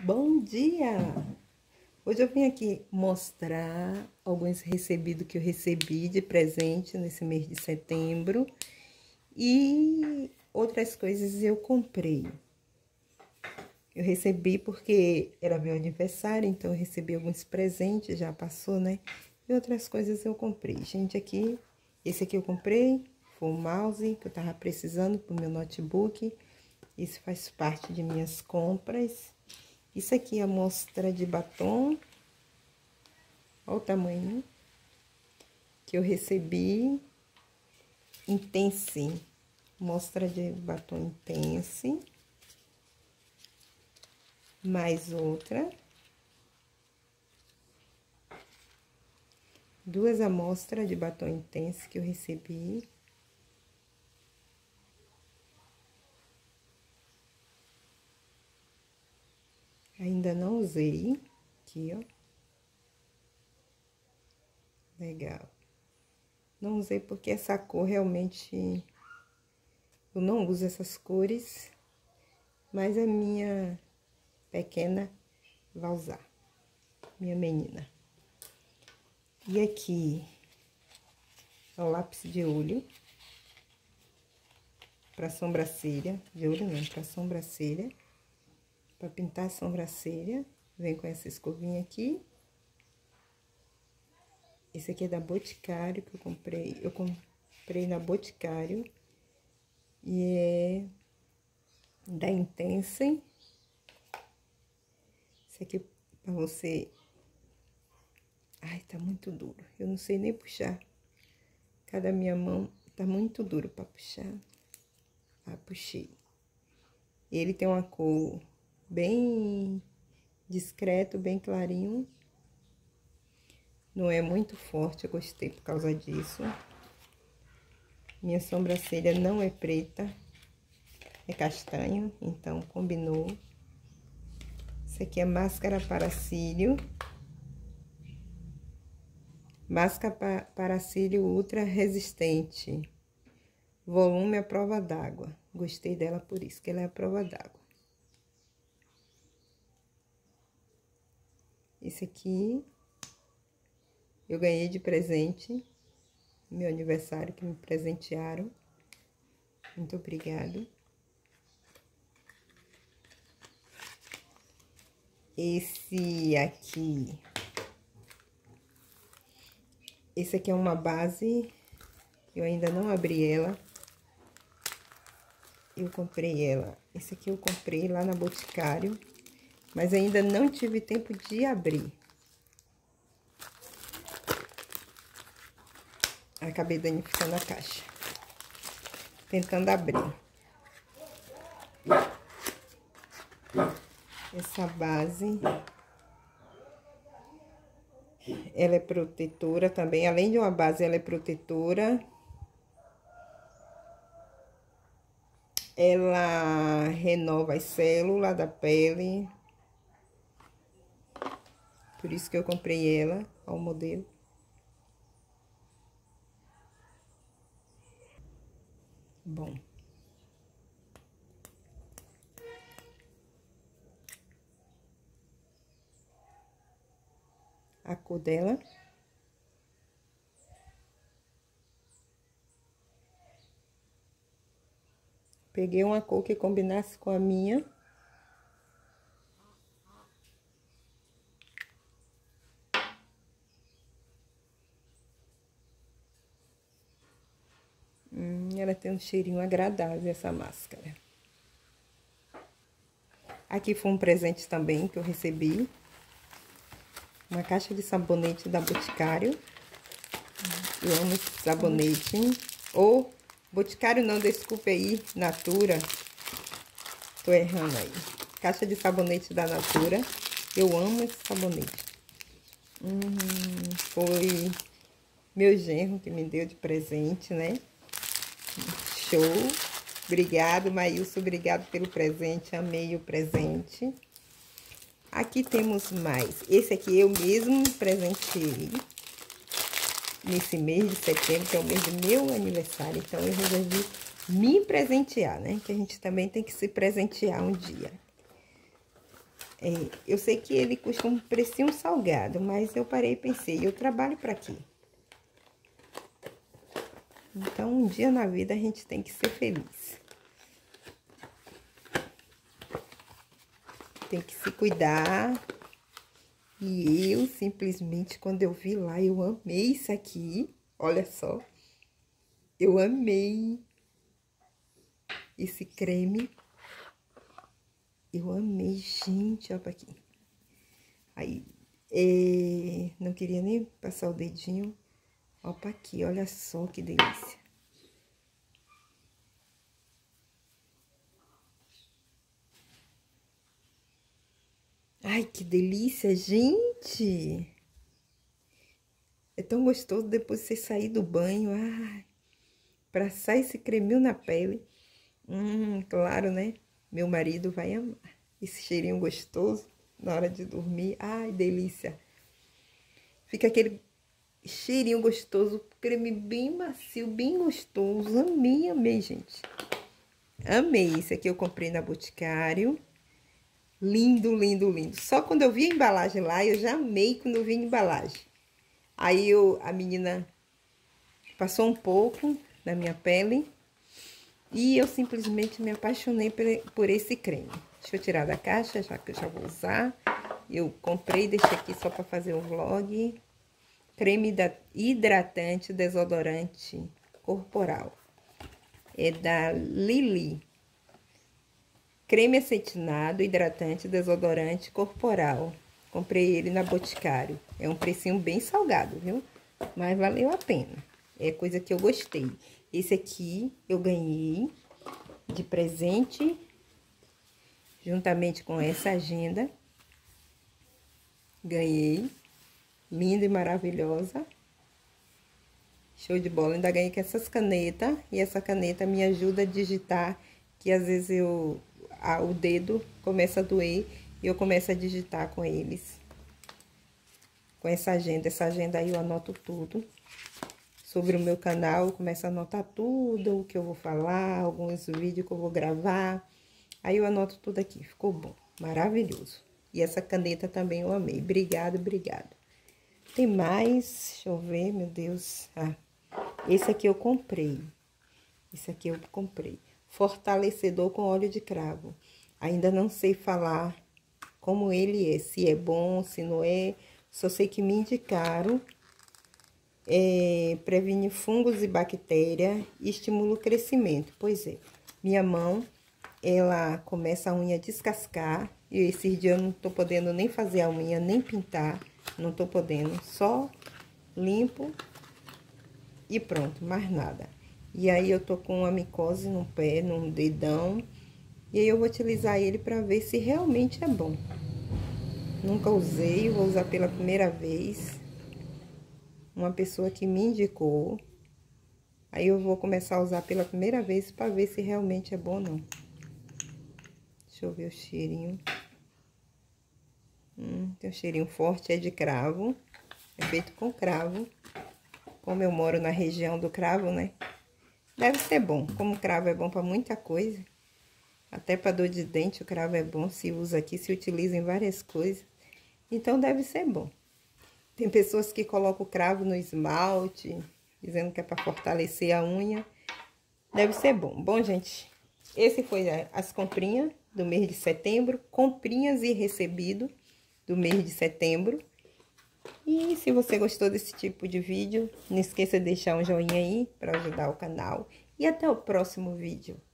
Bom dia! Hoje eu vim aqui mostrar alguns recebidos que eu recebi de presente nesse mês de setembro e outras coisas eu comprei. Eu recebi porque era meu aniversário, então eu recebi alguns presentes, já passou, né? E outras coisas eu comprei. Gente, esse aqui eu comprei, foi um mouse que eu tava precisando pro meu notebook. Isso faz parte de minhas compras. Isso aqui é a amostra de batom. Olha o tamanho que eu recebi. Intense. Mostra de batom Intense. Mais outra. Duas amostras de batom Intense que eu recebi. Ainda não usei. Aqui, ó. Legal. Não usei porque essa cor realmente... Eu não uso essas cores. Mas a minha pequena vai usar. Minha menina. E aqui é o lápis de olho. Pra sobrancelha. De olho não, pra sobrancelha. Pra pintar a sobrancelha. Vem com essa escovinha aqui. Esse aqui é da Boticário, que eu comprei. Eu comprei na Boticário. E é da Intense. Esse aqui pra você... Ai, tá muito duro. Eu não sei nem puxar. Cada minha mão tá muito duro pra puxar. Ah, puxei. Ele tem uma cor bem discreto, bem clarinho. Não é muito forte, eu gostei por causa disso. Minha sobrancelha não é preta, é castanho, então combinou. Isso aqui é máscara para cílio. Máscara para cílio ultra resistente. Volume à prova d'água. Gostei dela por isso, que ela é à prova d'água. Esse aqui eu ganhei de presente, meu aniversário, que me presentearam. Muito obrigado. Esse aqui é uma base, eu ainda não abri ela. Eu comprei ela, esse aqui eu comprei lá na Boticário, mas ainda não tive tempo de abrir. Acabei danificando a caixa, tentando abrir. Essa base, ela é protetora também, além de uma base, ela é protetora. Ela renova as células da pele. Por isso que eu comprei ela, ó, o modelo. Bom. A cor dela. Peguei uma cor que combinasse com a minha. Ela tem um cheirinho agradável, essa máscara. Aqui foi um presente também que eu recebi. Uma caixa de sabonete da Boticário. Eu amo esse sabonete. Ou, Boticário não, desculpa aí, Natura. Tô errando aí. Caixa de sabonete da Natura. Eu amo esse sabonete. Foi meu genro que me deu de presente, né? Show. Obrigado, Maílson. Obrigado pelo presente. Amei o presente. Aqui temos mais. Esse aqui eu mesmo presenteei nesse mês de setembro, que é o mês do meu aniversário. Então, eu resolvi me presentear, né? Que a gente também tem que se presentear um dia. Eu sei que ele custa um precinho salgado, mas eu parei e pensei, eu trabalho para quê? Então, um dia na vida a gente tem que ser feliz. Tem que se cuidar. E eu, simplesmente, quando eu vi lá, eu amei isso aqui. Olha só. Eu amei esse creme. Eu amei, gente, olha aqui. Aí, não queria nem passar o dedinho. Opa, aqui, olha só que delícia. Ai, que delícia, gente! É tão gostoso depois de você sair do banho. Ai, pra sair esse creminho na pele. Claro, né? Meu marido vai amar. Esse cheirinho gostoso na hora de dormir. Ai, delícia! Fica aquele cheirinho gostoso, creme bem macio, bem gostoso. Amei, amei, gente. Amei. Esse aqui eu comprei na Boticário. Lindo, lindo, lindo. Só quando eu vi a embalagem lá, eu já amei quando eu vi a embalagem. Aí a menina passou um pouco na minha pele e eu simplesmente me apaixonei por esse creme. Deixa eu tirar da caixa, já que eu já vou usar. Eu comprei, deixei aqui só para fazer um vlog. Creme hidratante desodorante corporal. É da Lily. Creme acetinado, hidratante, desodorante corporal. Comprei ele na Boticário. É um precinho bem salgado, viu? Mas valeu a pena. É coisa que eu gostei. Esse aqui eu ganhei de presente, juntamente com essa agenda. Ganhei. Linda e maravilhosa. Show de bola. Ainda ganhei com essas canetas. E essa caneta me ajuda a digitar, que às vezes o dedo começa a doer e eu começo a digitar com eles. Com essa agenda aí eu anoto tudo. Sobre o meu canal, eu começo a anotar tudo o que eu vou falar, alguns vídeos que eu vou gravar. Aí eu anoto tudo aqui, ficou bom, maravilhoso. E essa caneta também eu amei, obrigada, obrigada. Tem mais, deixa eu ver, meu Deus. Esse aqui eu comprei. Esse aqui eu comprei. Fortalecedor com óleo de cravo. Ainda não sei falar como ele é, se é bom, se não é. Só sei que me indicaram. Previne fungos e bactérias e estimula o crescimento. Pois é, minha mão, ela começa a unha a descascar. E esses dias eu não tô podendo nem fazer a unha, nem pintar. Não tô podendo, só limpo e pronto, mais nada. E aí eu tô com uma micose no pé, num dedão. E aí eu vou utilizar ele pra ver se realmente é bom. Nunca usei, vou usar pela primeira vez. Uma pessoa que me indicou. Aí eu vou começar a usar pela primeira vez pra ver se realmente é bom ou não. Deixa eu ver o cheirinho. Tem um cheirinho forte, é de cravo. É feito com cravo. Como eu moro na região do cravo, né? Deve ser bom. Como o cravo é bom pra muita coisa. Até pra dor de dente o cravo é bom. Se usa aqui, se utiliza em várias coisas. Então deve ser bom. Tem pessoas que colocam o cravo no esmalte, dizendo que é para fortalecer a unha. Deve ser bom. Bom, gente, esse foi as comprinhas do mês de setembro. Comprinhas e recebido do mês de setembro. E se você gostou desse tipo de vídeo, não esqueça de deixar um joinha aí para ajudar o canal. E até o próximo vídeo.